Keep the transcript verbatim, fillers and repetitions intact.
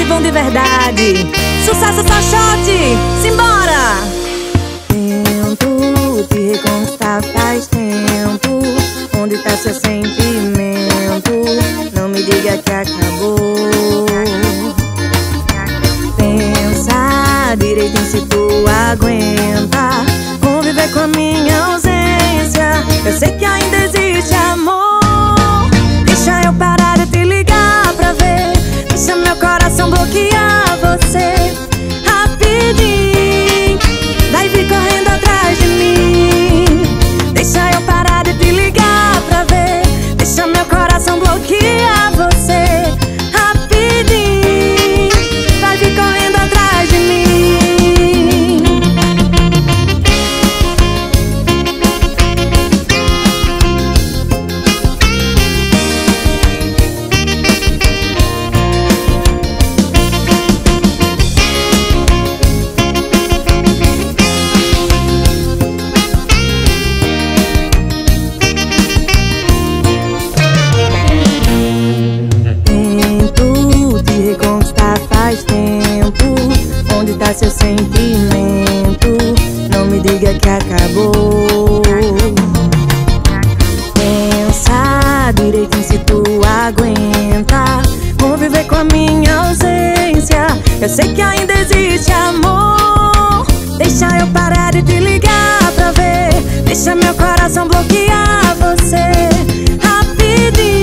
esse bom de verdade. Sucesso só shot, simbora! Tento te reconquistar faz tempo. Onde tá seu sentimento? Não me diga que acabou. Pensa direitinho se tu aguenta conviver com a minha ausência. Eu sei que ainda existe amor. Deixa eu parar de te ligar pra ver. Deixa meu coração bloquear você. Rapidinho vai vir correndo atrás de mim. Deixa eu parar de te ligar pra ver. Deixa meu coração bloquear você. Rapidinho vai vir correndo atrás de mim. Onde tá seu sentimento? Não me diga que acabou. Pensa direitinho se tu aguenta conviver com a minha ausência. Eu sei que ainda existe amor. Deixa eu parar de te ligar pra ver. Deixa meu coração bloquear você. Rapidinho